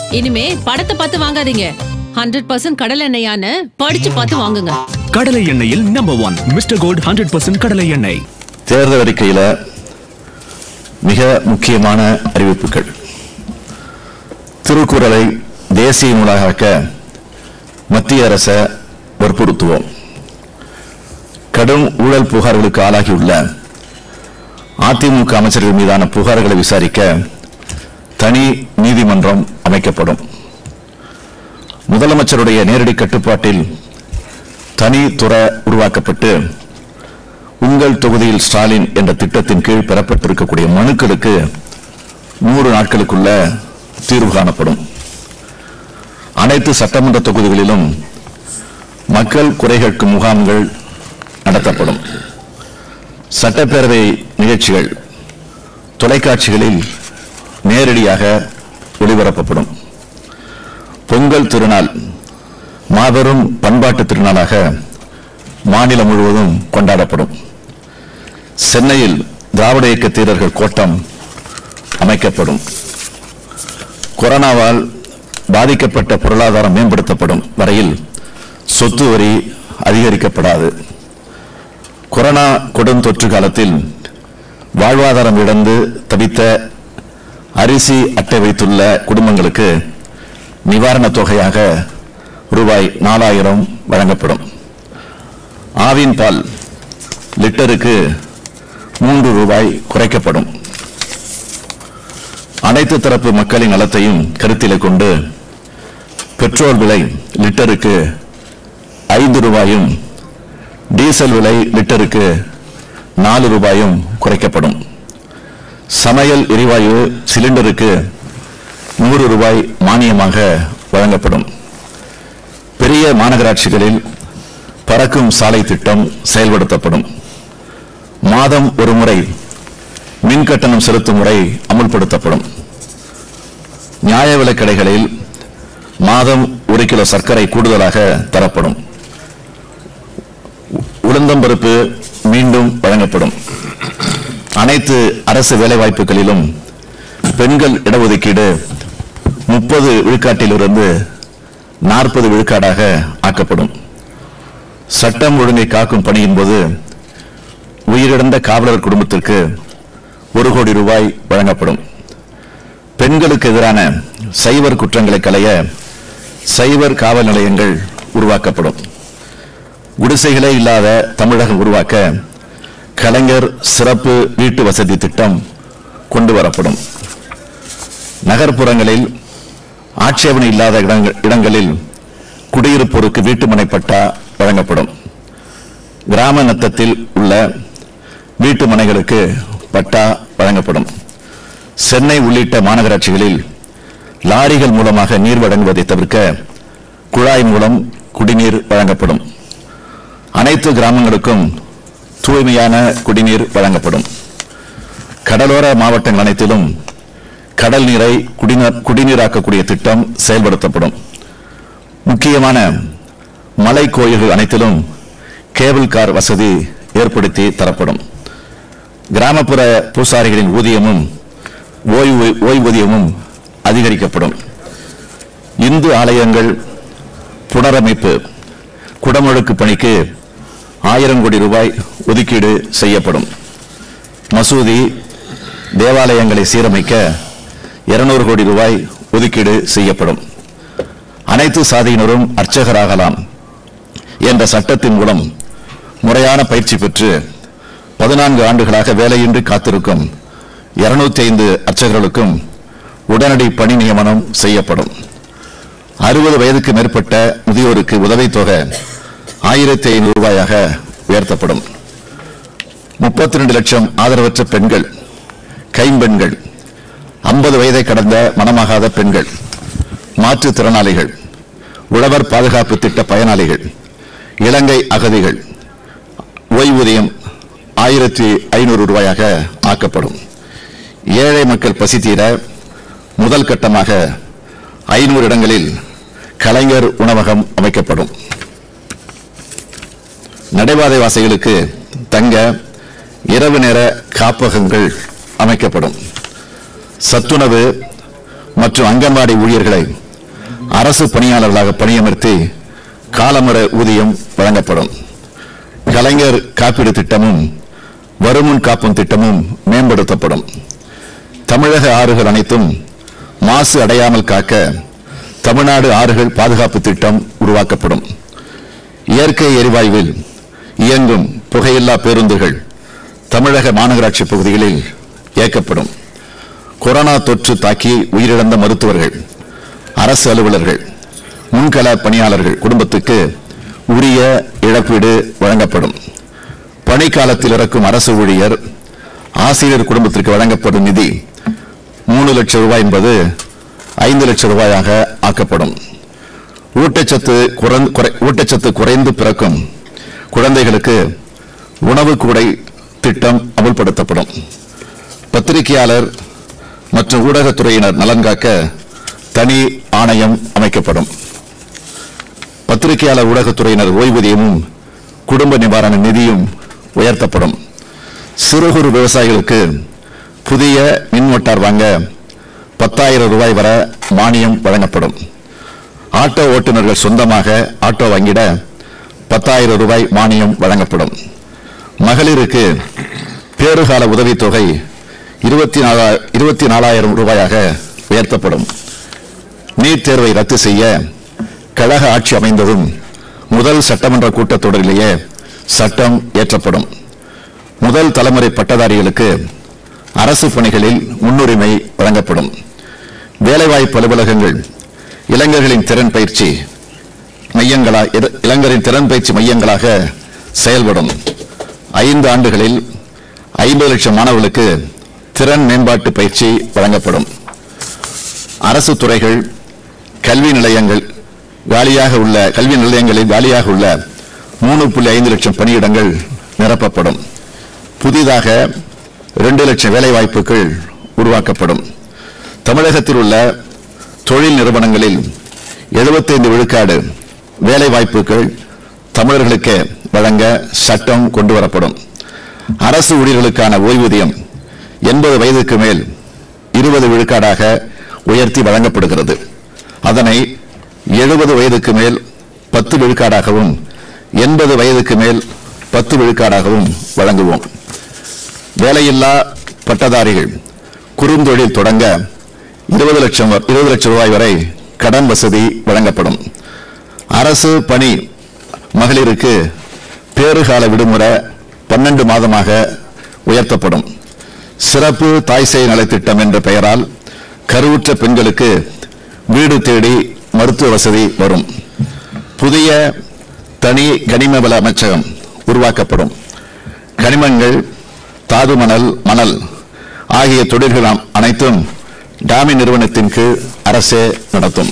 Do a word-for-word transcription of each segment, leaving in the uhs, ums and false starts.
இனிமே படத்தை பார்த்து வாங்காதீங்க. ஹண்ட்ரட் பர்சன்ட் கடலை எண்ணெயான படிச்சு பார்த்து வாங்குங்க. கடலை எண்ணெயில் number one mister Gold hundred percent கடலை எண்ணெய். தேர்தல் அறிக்கையில மிக முக்கியமான அறிவிப்புகள். திருக்குறளை தேசிய நூலாக மத்திய அரசை வற்புறுத்துவோம். கடும் ஊழல் புகார்களுக்கு ஆளாகியுள்ள அதிமுக அமைச்சர்கள் மீதான புகார்களை விசாரிக்க தனி நீதிமன்றம் அமைக்கப்படும். முதலமைச்சருடைய நேரடி கட்டுப்பாட்டில் தனி துறை உருவாக்கப்பட்டு உங்கள் தொகுதியில் ஸ்டாலின் என்ற திட்டத்தின் கீழ் பெறப்பட்டிருக்கக்கூடிய மனுக்களுக்கு நூறு நாட்களுக்குள்ள தீர்வு காணப்படும். அனைத்து சட்டமன்ற தொகுதிகளிலும் மக்கள் குறை கேட்கும் முகாம்கள் நடத்தப்படும். சட்டப்பேரவை நிகழ்ச்சிகள் தொலைக்காட்சிகளில் நேரடியாக ஒளிபரப்பப்படும். பொங்கல் திருநாள் மாபெரும் பண்பாட்டு திருநாளாக மாநிலம் முழுவதும் கொண்டாடப்படும். சென்னையில் திராவிட இயக்க வீரர்கள் கோட்டம் அமைக்கப்படும். கொரோனாவால் பாதிக்கப்பட்ட பொருளாதாரம் மேம்படுத்தப்படும் வரையில் சொத்து வரி அதிகரிக்கப்படாது. கொரோனா கொடும் தொற்று காலத்தில் வாழ்வாதாரம் இழந்து தவித்த அரிசி அட்டை வைத்துள்ள குடும்பங்களுக்கு நிவாரணத் தொகையாக ரூபாய் நாலாயிரம் வழங்கப்படும். ஆவின் பால் லிட்டருக்கு மூன்று ரூபாய் குறைக்கப்படும். அனைத்து தரப்பு மக்களின் நலத்தையும் கருத்தில் கொண்டு பெட்ரோல் விலை லிட்டருக்கு ஐந்து ரூபாயும் டீசல் விலை லிட்டருக்கு நாலு ரூபாயும் குறைக்கப்படும். சமையல் எரிவாயு சிலிண்டருக்கு நூறு ரூபாய் மானியமாக வழங்கப்படும். பெரிய மாநகராட்சிகளில் பறக்கும் சாலை திட்டம் செயல்படுத்தப்படும். மாதம் ஒரு முறை மின் கட்டணம் செலுத்தும் முறை அமுல்படுத்தப்படும். நியாய விலைக் கடைகளில் மாதம் ஒரு கிலோ சர்க்கரை கூடுதலாக தரப்படும். உளுந்தம்பருப்பு மீண்டும் வழங்கப்படும். அனைத்து அரசு வேலைவாய்ப்புகளிலும் பெண்கள் இடஒதுக்கீடு முப்பது விழுக்காட்டிலிருந்து நாற்பது விழுக்காடாக ஆக்கப்படும். சட்டம் ஒழுங்கை காக்கும் பணியின் போது உயிரிழந்த காவலர் குடும்பத்திற்கு ஒரு கோடி ரூபாய் வழங்கப்படும். பெண்களுக்கு எதிரான சைபர் குற்றங்களை களைய சைபர் காவல் நிலையங்கள் உருவாக்கப்படும். குடிசைகளே இல்லாத தமிழகம் உருவாக்க கலைஞர் சிறப்பு வீட்டு வசதி திட்டம் கொண்டு வரப்படும். நகர்ப்புறங்களில் ஆட்சேபனை இல்லாத இடங்களில் குடியிருப்போருக்கு வீட்டுமனை பட்டா வழங்கப்படும். கிராம நத்தத்தில் உள்ள வீட்டு மனைகளுக்கு பட்டா வழங்கப்படும். சென்னை உள்ளிட்ட மாநகராட்சிகளில் லாரிகள் மூலமாக நீர் வழங்குவதை தவிர்க்க குழாய் மூலம் குடிநீர் வழங்கப்படும். அனைத்து கிராமங்களுக்கும் தூய்மையான குடிநீர் வழங்கப்படும். கடலோர மாவட்டங்கள் அனைத்திலும் கடல் நீரை குடிநீராக்கக்கூடிய திட்டம் செயல்படுத்தப்படும். முக்கியமான மலை கோயில்கள் அனைத்திலும் கேபிள் கார் வசதி ஏற்படுத்தி தரப்படும். கிராமப்புற பூசாரிகளின் ஊதியமும் ஓய்வு ஓய்வூதியமும் அதிகரிக்கப்படும். இந்து ஆலயங்கள் புனரமைப்பு குடமுழுக்கு பணிக்கு ஆயிரம் கோடி ரூபாய் ஒதுக்கீடு செய்யப்படும். மசூதி தேவாலயங்களை சீரமைக்க இருநூறு கோடி ரூபாய் ஒதுக்கீடு செய்யப்படும். அனைத்து சாதியினரும் அர்ச்சகராகலாம் என்ற சட்டத்தின் மூலம் முறையான பயிற்சி பெற்று பதினான்கு ஆண்டுகளாக வேலையின்றி காத்திருக்கும் இருநூத்தி ஐந்து அர்ச்சகர்களுக்கும் உடனடி பணி நியமனம் செய்யப்படும். அறுபது வயதுக்கு மேற்பட்ட முதியோருக்கு உதவித்தொகை ஆயிரத்தி ஐநூறு ரூபாயாக உயர்த்தப்படும். முப்பத்தி ரெண்டு லட்சம் ஆதரவற்ற பெண்கள், கைம்பெண்கள், ஐம்பது வயதை கடந்த மனமாகாத பெண்கள், மாற்றுத்திறனாளிகள், உழவர் பாதுகாப்பு திட்ட பயனாளிகள், இலங்கை அகதிகள் ஓய்வூதியம் ஆயிரத்தி ஐநூறு ரூபாயாக ஆக்கப்படும். ஏழை மக்கள் பசி தீர முதல் கட்டமாக ஐநூறு இடங்களில் கலைஞர் உணவகம் அமைக்கப்படும். நடைபாதை வாசிகளுக்கு தங்க இரவு நேர காப்பகங்கள் அமைக்கப்படும். சத்துணவு மற்றும் அங்கன்வாடி ஊழியர்களை அரசு பணியாளர்களாக பணியமர்த்தி காலமுறை ஊதியம் வழங்கப்படும். கலைஞர் காப்பீடு திட்டமும் வருமுன் காப்பும் திட்டமும் மேம்படுத்தப்படும். தமிழக ஆறுகள் அனைத்தும் மாசு அடையாமல் காக்க தமிழ்நாடு ஆறுகள் பாதுகாப்பு திட்டம் உருவாக்கப்படும். இயற்கை எரிவாயுவில் இயங்கும் புகையில்லா பேருந்துகள் தமிழக மாநகராட்சி பகுதிகளில் இயக்கப்படும். கொரோனா தொற்று தாக்கி உயிரிழந்த மருத்துவர்கள், அரசு அலுவலர்கள், முன்கள பணியாளர்கள் குடும்பத்துக்கு உரிய இழப்பீடு வழங்கப்படும். பணிக்காலத்தில் இறக்கும் அரசு ஊழியர், ஆசிரியர் குடும்பத்திற்கு வழங்கப்படும் நிதி மூணு லட்சம் ரூபாய் என்பது ஐந்து லட்சம் ரூபாயாக ஆக்கப்படும். ஊட்டச்சத்து ஊட்டச்சத்து குறைந்து பிறக்கும் குழந்தைகளுக்கு உணவு கூடை திட்டம் அமல்படுத்தப்படும். பத்திரிகையாளர் மற்றும் ஊடகத்துறையினர் நலன் காக்க தனி ஆணையம் அமைக்கப்படும். பத்திரிகையாளர் ஊடகத்துறையினர் ஓய்வூதியமும் குடும்ப நிவாரண நிதியும் உயர்த்தப்படும். சிறு குறு விவசாயிகளுக்கு புதிய மின் மோட்டார் வாங்க பத்தாயிரம் ரூபாய் வரை மானியம் வழங்கப்படும். ஆட்டோ ஓட்டுநர்கள் சொந்தமாக ஆட்டோ வாங்கிட பத்தாயிரம் ரூபாய் மானியம் வழங்கப்படும். மகளிருக்கு பேறுகால உதவித்தொகை இருபத்தி நாலா இருபத்தி நாலாயிரம் ரூபாயாக உயர்த்தப்படும். நீட் தேர்வை ரத்து செய்ய கழக ஆட்சி அமைந்ததும் முதல் சட்டமன்ற கூட்டத்தொடரிலேயே சட்டம் இயற்றப்படும். முதல் தலைமுறை பட்டதாரிகளுக்கு அரசு பணிகளில் முன்னுரிமை வழங்கப்படும். வேலைவாய்ப்பு அலுவலகங்கள் இளைஞர்களின் திறன் பயிற்சி மையங்களாக இளைஞரின் திறன் பயிற்சி மையங்களாக செயல்படும். ஐந்து ஆண்டுகளில் ஐம்பது லட்சம் மாணவர்களுக்கு திறன் மேம்பாட்டு பயிற்சி வழங்கப்படும். அரசு துறைகள், கல்வி நிலையங்கள் காலியாக உள்ள கல்வி நிலையங்களில் காலியாக உள்ள மூணு புள்ளி ஐந்து லட்சம் பணியிடங்கள் நிரப்பப்படும். புதிதாக இரண்டு லட்சம் வேலை வாய்ப்புகள் உருவாக்கப்படும். தமிழகத்தில் உள்ள தொழில் நிறுவனங்களில் எழுபத்தைந்து விழுக்காடு வேலை வாய்ப்புகள் தமிழர்களுக்கு வழங்க சட்டம் கொண்டு வரப்படும். அரசு ஊழியர்களுக்கான ஓய்வூதியம் எண்பது வயதுக்கு மேல் இருபது விழுக்காடாக உயர்த்தி வழங்கப்படுகிறது. அதனை எழுபது வயதுக்கு மேல் பத்து விழுக்காடாகவும் எண்பது வயதுக்கு மேல் பத்து விழுக்காடாகவும் வழங்குவோம். வேலையில்லா பட்டதாரிகள் குறுந்தொழில் தொடங்க இருபது லட்சம் இருபது லட்சம் ரூபாய் வரை கடன் வசதி வழங்கப்படும். அரசு பணி மகளிருக்கு பேறுகால விடுமுறை பன்னெண்டு மாதமாக உயர்த்தப்படும். சிறப்பு தாய் சேய் நலத்திட்டம் என்ற பெயரால் கருவுற்ற பெண்களுக்கு வீடு தேடி மருத்துவ வசதி வரும். புதிய தனி கனிம வள அமைச்சகம் உருவாக்கப்படும். கனிமங்கள், தாது மணல், மணல் ஆகிய தொழில்கள் அனைத்தும் டாமி நிறுவனத்தின் கீழ் அரசே நடத்தும்.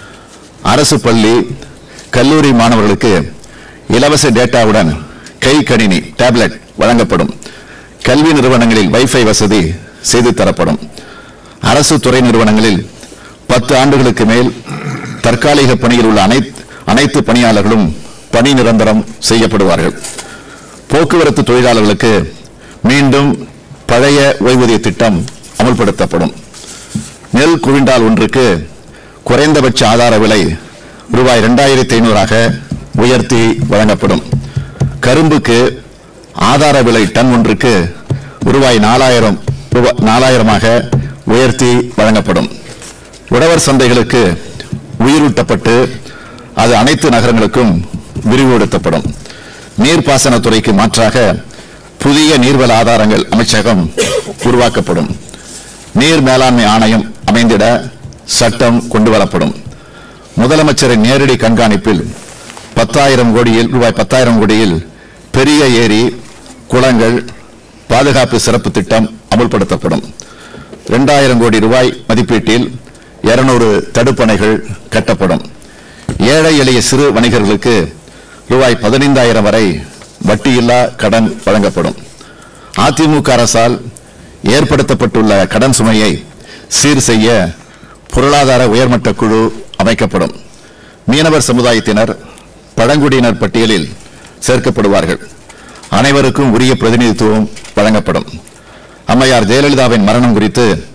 அரசு பள்ளி, கல்லூரி மாணவர்களுக்கு இலவச டேட்டாவுடன் கை கணினி டேப்லெட் வழங்கப்படும். கல்வி நிறுவனங்களில் வைஃபை வசதி செய்து தரப்படும். அரசு துறை நிறுவனங்களில் பத்து ஆண்டுகளுக்கு மேல் தற்காலிக பணியில் உள்ள அனைத்து பணியாளர்களும் பணி நிரந்தரம் செய்யப்படுவார்கள். போக்குவரத்து தொழிலாளர்களுக்கு மீண்டும் பழைய ஓய்வூதிய திட்டம் அமல்படுத்தப்படும். நெல் குவிண்டால் ஒன்றுக்கு குறைந்தபட்ச ஆதார விலை ரூபாய் இரண்டாயிரத்தி ஐநூறாக உயர்த்தி வழங்கப்படும். கரும்புக்கு ஆதார விலை டன் ஒன்றுக்கு ரூபாய் நாலாயிரம் நாலாயிரமாக உயர்த்தி வழங்கப்படும். உழவர் சந்தைகளுக்கு உயிரூட்டப்பட்டு அது அனைத்து நகரங்களுக்கும் விரிவுபடுத்தப்படும். நீர்ப்பாசனத்துறைக்கு மாற்றாக புதிய நீர்வள ஆதாரங்கள் அமைச்சகம் உருவாக்கப்படும். நீர் மேலாண்மை ஆணையம் அமைந்திட சட்டம் கொண்டு வரப்படும். முதலமைச்சரின் நேரடி கண்காணிப்பில் பத்தாயிரம் கோடியில் ரூபாய் பத்தாயிரம் கோடியில் பெரிய ஏரி, குளங்கள் பாதுகாப்பு சிறப்பு திட்டம் அமல்படுத்தப்படும். இரண்டாயிரம் கோடி ரூபாய் மதிப்பீட்டில் இருநூறு தடுப்பணைகள் கட்டப்படும். ஏழை எளிய சிறு வணிகர்களுக்கு ரூபாய் பதினைந்தாயிரம் வரை வட்டியில்லா கடன் வழங்கப்படும். அதிமுக அரசால் ஏற்படுத்தப்பட்டுள்ள கடன் சுமையை சீர் செய்ய பொருளாதார உயர்மட்ட குழு அமைக்கப்படும். மீனவர் சமுதாயத்தினர் பழங்குடியினர் பட்டியலில் சேர்க்கப்படுவார்கள். அனைவருக்கும் உரிய பிரதிநிதித்துவம் வழங்கப்படும். அம்மையார் ஜெயலலிதாவின் மரணம் குறித்து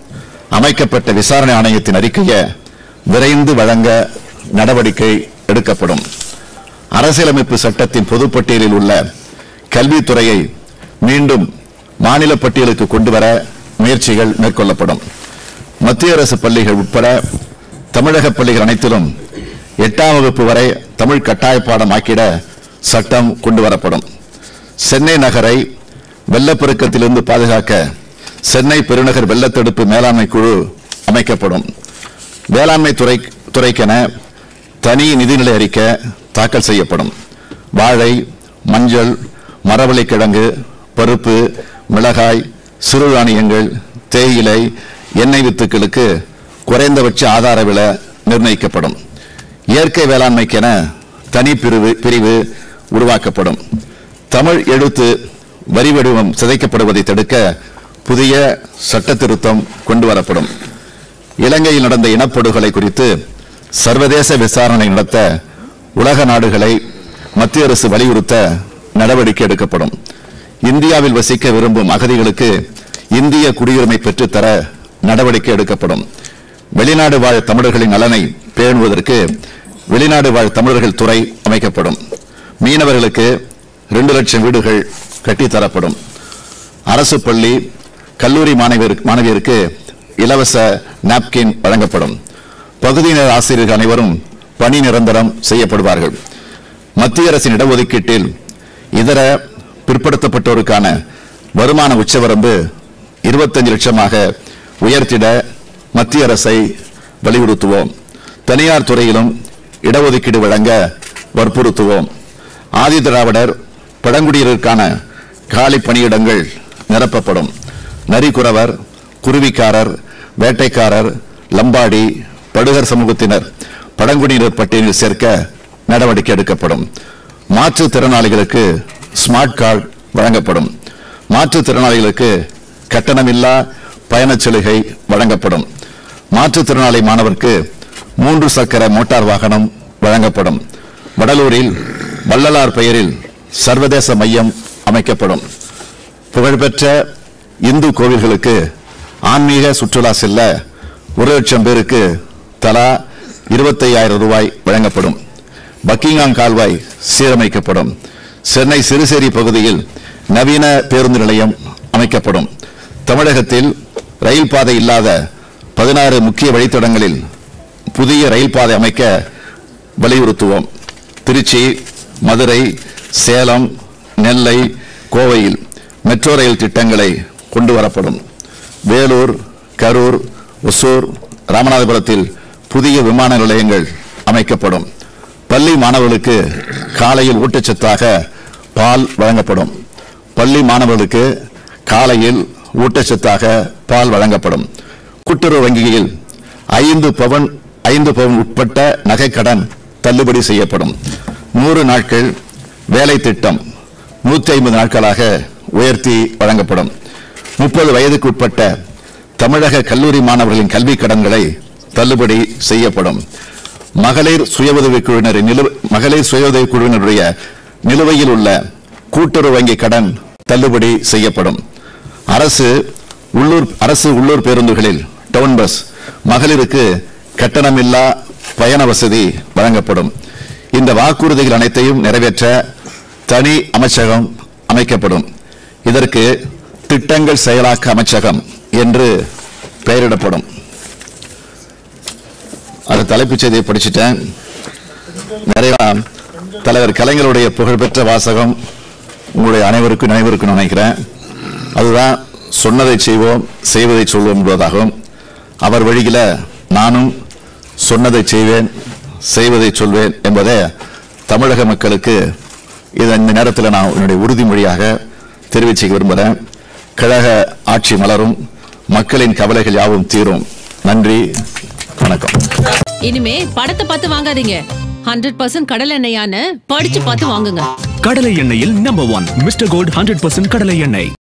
அமைக்கப்பட்ட விசாரணை ஆணையத்தின் அறிக்கையை விரைந்து வழங்க நடவடிக்கை எடுக்கப்படும். அரசியலமைப்பு சட்டத்தின் பொதுப்பட்டியலில் உள்ள கல்வித்துறையை மீண்டும் மாநில பட்டியலுக்கு கொண்டுவர முயற்சிகள் மேற்கொள்ளப்படும். மத்திய அரசு பள்ளிகள் உட்பட தமிழக பள்ளிகள் அனைத்திலும் எட்டாம் வகுப்பு வரை தமிழ் கட்டாய பாடம் ஆக்கிட சட்டம் கொண்டு வரப்படும். சென்னை நகரை வெள்ளப்பெருக்கத்திலிருந்து பாதுகாக்க சென்னை பெருநகர் வெள்ளத்தடுப்பு மேலாண்மை குழு அமைக்கப்படும். வேளாண்மை துறை துறைக்கென தனி நிதிநிலை அறிக்கை தாக்கல் செய்யப்படும். வாழை, மஞ்சள், மரவள்ளிக்கிழங்கு, பருப்பு, மிளகாய், சிறுதானியங்கள், தேயிலை, எண்ணெய் வித்துக்களுக்கு குறைந்தபட்ச ஆதார விலை நிர்ணயிக்கப்படும். இயற்கை வேளாண்மைக்கென தனி பிரிவு பிரிவு உருவாக்கப்படும். தமிழ் எழுத்து வரி வடிவம் சிதைக்கப்படுவதை தடுக்க புதிய சட்ட திருத்தம் கொண்டு வரப்படும். இலங்கையில் நடந்த இனப்படுகொலை குறித்து சர்வதேச விசாரணை நடத்த உலக நாடுகளை மத்திய அரசு வலியுறுத்த நடவடிக்கை எடுக்கப்படும். இந்தியாவில் வசிக்க விரும்பும் அகதிகளுக்கு இந்திய குடியுரிமை பெற்றுத்தர நடவடிக்கை எடுக்கப்படும். வெளிநாடு வாழ் தமிழர்களின் நலனை பேணுவதற்கு வெளிநாடு வாழ் தமிழர்கள் துறை அமைக்கப்படும். மீனவர்களுக்கு இரண்டு லட்சம் வீடுகள் கட்டித்தரப்படும். அரசு பள்ளி, கல்லூரி மாணவியருக்கு இலவச நாப்கின் வழங்கப்படும். பகுதியினர் ஆசிரியர்கள் அனைவரும் பணி நிரந்தரம் செய்யப்படுவார்கள். மத்திய அரசின் இடஒதுக்கீட்டில் இதர பிற்படுத்தப்பட்டோருக்கான வருமான உச்சவரம்பு இருபத்தஞ்சு லட்சமாக உயர்த்திட மத்திய அரசை வலியுறுத்துவோம். தனியார் துறையிலும் இடஒதுக்கீடு வழங்க வற்புறுத்துவோம். ஆதி திராவிடர் பழங்குடியினருக்கான காலி பணியிடங்கள் நிரப்பப்படும். நரிக்குறவர், குருவிக்காரர், வேட்டைக்காரர், லம்பாடி, படுகர் சமூகத்தினர் பழங்குடியினர் பட்டியலில் சேர்க்க நடவடிக்கை எடுக்கப்படும். மாற்றுத்திறனாளிகளுக்கு ஸ்மார்ட் கார்டு வழங்கப்படும். மாற்றுத்திறனாளிகளுக்கு கட்டணமில்லா பயணச் சலுகை வழங்கப்படும். மாற்றுத்திறனாளி மாணவருக்கு மூன்று சக்கர மோட்டார் வாகனம் வழங்கப்படும். வடலூரில் வள்ளலார் பெயரில் சர்வதேச மையம் அமைக்கப்படும். புகழ்பெற்ற இந்து கோவில்களுக்கு ஆன்மீக சுற்றுலா செல்ல ஒரு லட்சம் பேருக்கு தலா இருபத்தையாயிரம் ரூபாய் வழங்கப்படும். பக்கிங்ஹாம் கால்வாய் சீரமைக்கப்படும். சென்னை சிறுசேரி பகுதியில் நவீன பேருந்து நிலையம் அமைக்கப்படும். தமிழகத்தில் ரயில் பாதை இல்லாத பதினாறு முக்கிய வழித்தடங்களில் புதிய ரயில் பாதை அமைக்க வலியுறுத்துவோம். திருச்சி, மதுரை, சேலம், நெல்லை, கோவையில் மெட்ரோ ரயில் திட்டங்களை கொண்டு வரப்படும். வேலூர், கரூர், ஒசூர், ராமநாதபுரத்தில் புதிய விமான நிலையங்கள் அமைக்கப்படும். பள்ளி மாணவர்களுக்கு காலையில் ஊட்டச்சத்தாக பால் வழங்கப்படும். பள்ளி மாணவர்களுக்கு காலையில் ஊட்டச்சத்தாக பால் வழங்கப்படும். கூட்டுறவு வங்கியில் ஐந்து பவன் ஐந்து பவன் உட்பட்ட நகைக்கடன் தள்ளுபடி செய்யப்படும். நூறு நாட்கள் வேலை திட்டம் நூற்றி ஐம்பது நாட்களாக உயர்த்தி வழங்கப்படும். முப்பது வயதுக்கு உட்பட்ட தமிழக கல்லூரி மாணவர்களின் கல்வி கடன்களை தள்ளுபடி செய்யப்படும். மகளிர் சுய உதவி குழுவினரின் மகளிர் சுய உதவி குழுவினருடைய நிலுவையில் உள்ள கூட்டுறவு வங்கி கடன் தள்ளுபடி செய்யப்படும். அரசு உள்ளூர் அரசு உள்ளூர் பேருந்துகளில் டவுன் பஸ் மகளிருக்கு கட்டணமில்லா பயண வசதி வழங்கப்படும். இந்த வாக்குறுதிகள் அனைத்தையும் நிறைவேற்ற தனி அமைச்சகம் அமைக்கப்படும். இதற்கு திட்டங்கள் செயலாக்க அமைச்சகம் என்று பெயரிடப்படும். அது தலைப்புச் செய்தியை படிச்சுட்டேன். நிறைய தலைவர் கலைஞருடைய புகழ்பெற்ற வாசகம் உங்களுடைய அனைவருக்கும் நினைவிருக்கும் நினைக்கிறேன். அதுதான் சொன்னதை செய்வோம், செய்வதை சொல்வோம் என்பதாகும். அவர் வழியில நானும் சொன்னதை செய்வேன், செய்வதை சொல்வேன் என்பதை தமிழக மக்களுக்கு இந்த நேரத்தில் நான் என்னுடைய உறுதிமொழியாக தெரிவிக்க விரும்புகிறேன். கழக ஆட்சி மலரும், மக்களின் கவலைகள் யாவும் தீரும். நன்றி, வணக்கம். இனிமே படத்தை பார்த்து வாங்காதீங்க. ஹண்ட்ரட் பர்சன்ட் கடலை எண்ணெயான்னு படிச்சு பார்த்து வாங்குங்க. கடலை எண்ணெயில் number one mister Gold hundred percent கடலை எண்ணெய்.